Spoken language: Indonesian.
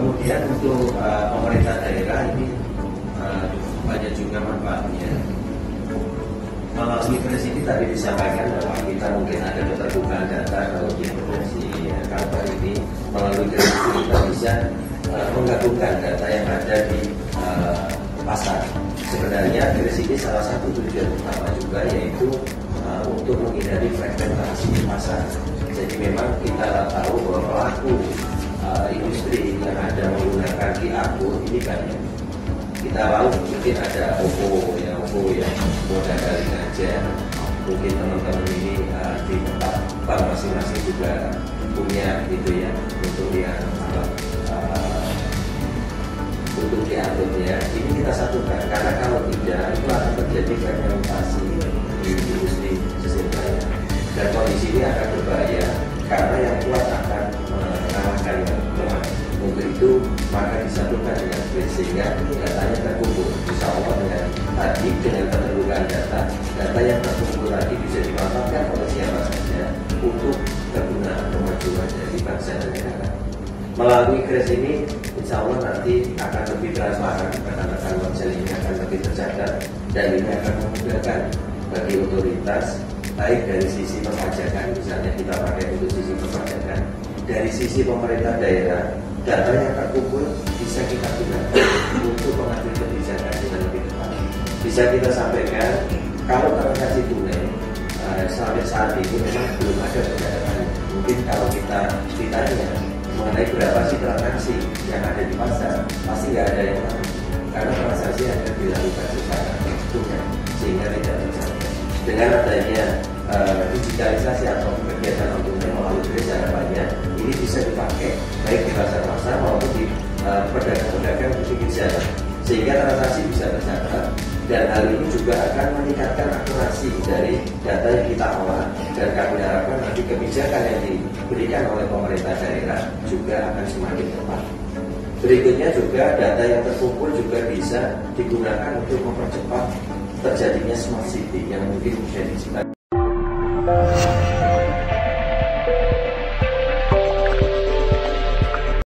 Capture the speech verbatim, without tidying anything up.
kemudian untuk uh, pemerintah daerah ini uh, banyak juga manfaatnya. Melalui kris ini tadi disampaikan bahwa kita mungkin ada keterbukaan data kalau di provinsi Kalbar ini. Melalui kris ini kita bisa uh, menggabungkan data yang ada di uh, pasar. Sebenarnya kris ini salah satu tujuan utama juga yaitu uh, untuk menghindari fragmentasi pasar. Jadi memang kita tahu bahwa pelaku uh, industri yang ada menggunakan Q R code ini banyak. Kita tahu mungkin ada OVO, ya OVO yang modal dari aja. Mungkin teman-teman ini uh, di tempat bank masing-masing juga punya gitu ya untuk yang uh, untuk diaturnya. Ini kita satukan karena kalau tidak itu akan terjadi fragmentasi di industri sistem daya. Dan kondisi ini akan berbahaya karena yang kuat akan mengalahkan yang lemah. Untuk itu maka disatukan dengan kris sehingga datanya terkumpul. Insya Allah dengan tadi dengan keterbukaan data, data yang terkumpul tadi bisa dimanfaatkan oleh siapa saja untuk kegunaan kemajuan dari bangsa dan negara. Melalui kris ini, insya Allah nanti akan lebih transparan, rekan-rekan Komsel ini akan lebih tercatat dan ini akan memudahkan bagi otoritas baik dari sisi perpajakan, misalnya kita pakai untuk sisi perpajakan, dari sisi pemerintah daerah, data yang terkumpul bisa kita gunakan untuk mengambil kebijakan dengan lebih tepat. Bisa kita sampaikan, kalau transaksi tunai uh, sampai saat ini memang belum ada pencatatan. Mungkin kalau kita ditanya mengenai berapa sih transaksi yang ada di pasar, pasti nggak ada yang tahu, karena transaksi akan dilakukan secara tunai sehingga tidak tercatat. Dengan adanya uh, digitalisasi atau kegiatan non tunai melalui kris harapannya ini bisa dipakai baik di pasar-pasar maupun di uh, pedagang-pedagang di pinggir jalan, sehingga transaksi bisa tercatat dan hal ini juga akan meningkatkan akurasi dari data yang kita olah dan kami harapkan nanti kebijakan yang diberikan oleh pemerintah daerah juga akan semakin tepat. Berikutnya juga data yang terkumpul juga bisa digunakan untuk mempercepat terjadinya smart city yang mungkin menjadi cita